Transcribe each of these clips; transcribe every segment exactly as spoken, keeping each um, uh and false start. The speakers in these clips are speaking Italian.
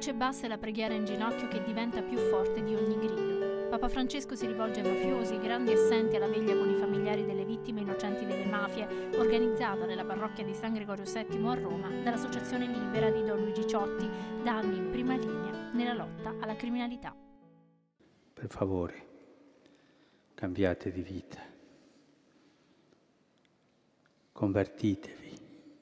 voce bassa e la preghiera in ginocchio che diventa più forte di ogni grido. Papa Francesco si rivolge ai mafiosi, grandi assenti alla veglia con i familiari delle vittime innocenti delle mafie, organizzata nella parrocchia di San Gregorio settimo a Roma dall'Associazione Libera di Don Luigi Ciotti, da anni in prima linea nella lotta alla criminalità. Per favore, cambiate di vita, convertitevi,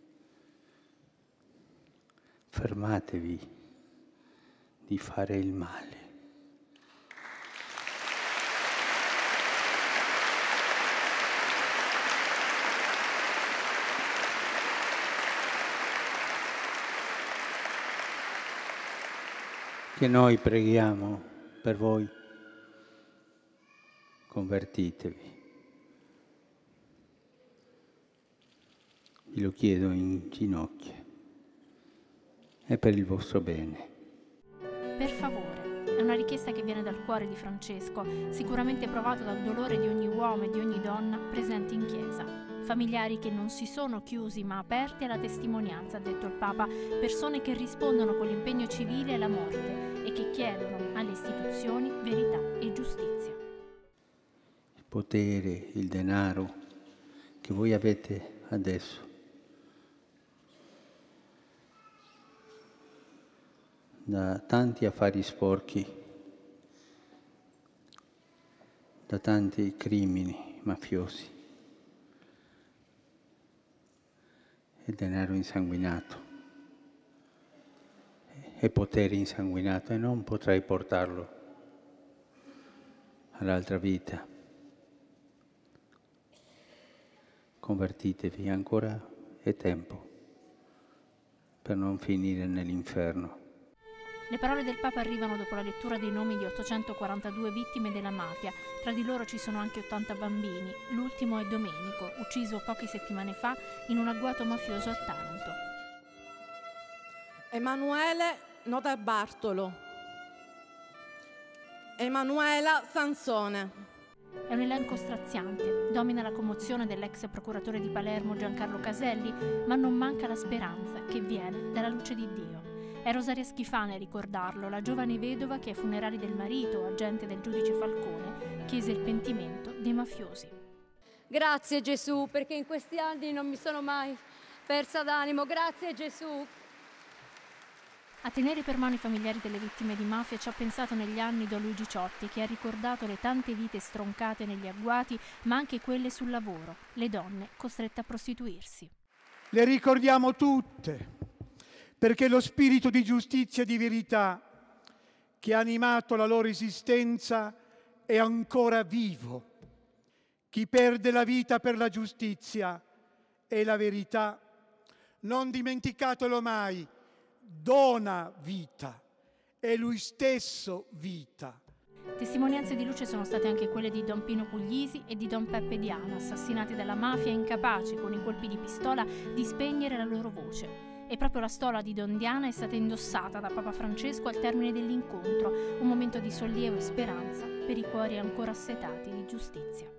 fermatevi di fare il male. Che noi preghiamo per voi, convertitevi. Vi lo chiedo in ginocchio, è per il vostro bene. Per favore, è una richiesta che viene dal cuore di Francesco, sicuramente provato dal dolore di ogni uomo e di ogni donna presenti in chiesa. Familiari che non si sono chiusi ma aperti alla testimonianza, ha detto il Papa, persone che rispondono con l'impegno civile alla morte e che chiedono alle istituzioni verità e giustizia. Il potere, il denaro che voi avete adesso da tanti affari sporchi, da tanti crimini mafiosi e denaro insanguinato e potere insanguinato, e non potrai portarlo all'altra vita. Convertitevi, ancora è tempo per non finire nell'inferno. Le parole del Papa arrivano dopo la lettura dei nomi di ottocentoquarantadue vittime della mafia. Tra di loro ci sono anche ottanta bambini. L'ultimo è Domenico, ucciso poche settimane fa in un agguato mafioso a Taranto. Emanuele Notarbartolo. Emanuela Sansone. È un elenco straziante. Domina la commozione dell'ex procuratore di Palermo Giancarlo Caselli, ma non manca la speranza che viene dalla luce di Dio. È Rosaria Schifani a ricordarlo, la giovane vedova che ai funerali del marito, agente del giudice Falcone, chiese il pentimento dei mafiosi. Grazie Gesù, perché in questi anni non mi sono mai persa d'animo. Grazie Gesù. A tenere per mano i familiari delle vittime di mafia ci ha pensato negli anni Don Luigi Ciotti, che ha ricordato le tante vite stroncate negli agguati, ma anche quelle sul lavoro, le donne costrette a prostituirsi. Le ricordiamo tutte, perché lo spirito di giustizia e di verità che ha animato la loro esistenza è ancora vivo. Chi perde la vita per la giustizia e la verità, non dimenticatelo mai, dona vita, è lui stesso vita. Testimonianze di luce sono state anche quelle di Don Pino Puglisi e di Don Peppe Diano, assassinati dalla mafia, incapaci con i colpi di pistola di spegnere la loro voce. E proprio la stola di Don Diana è stata indossata da Papa Francesco al termine dell'incontro, un momento di sollievo e speranza per i cuori ancora assetati di giustizia.